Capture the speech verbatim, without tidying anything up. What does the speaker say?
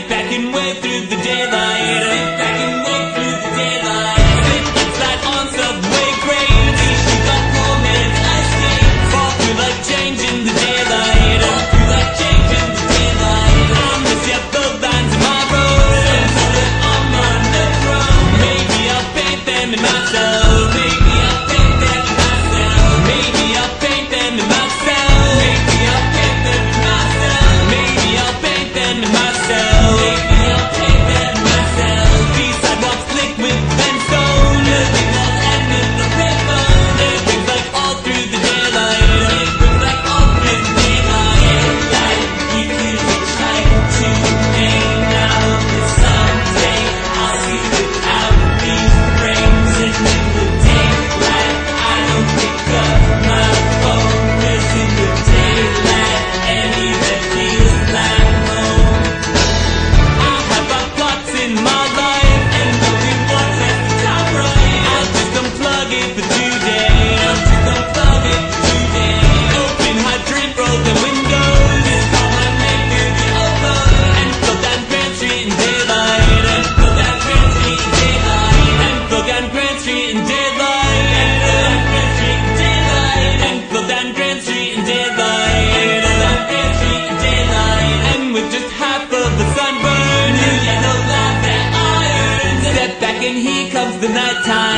back and wave through the daylight. Sit back and wave through the daylight. Sit and slide on subway crazy. She got warm and ice cream. Fall through like change in the daylight. Fall through like change in the daylight. I miss ya the lines in my road. And so that I'm on the road. Maybe I'll paint them in myself. Maybe I'll paint them in myself. Maybe I'll paint them in myself. Maybe I'll paint them in myself. Maybe I'll paint them in myself. Maybe I'll paint them in myself. These sidewalks slick with sandstone. The signals and in the payphone. It rings like all through the daylight. It rings like all through the daylight. Like you could try to hang out, but someday I'll see without these rings. And in the daylight, I don't pick up my phone. 'Cause in the daylight, anywhere feels like home. I have my thoughts in my life, and only one left to top right. I'll just unplug it for today. I'll just unplug it for today. Open hydrant, roll the windows. It's call my name through the overload. And flow down Grand Street in daylight. And flow down Grand Street in daylight. And flow down Grand Street in daylight. And flow down Grand Street in daylight. And flow down Grand Street in daylight. And flow down Grand Street in daylight. And with just half of the sunburn, new yellow light that irons. Step back and here comes the nighttime.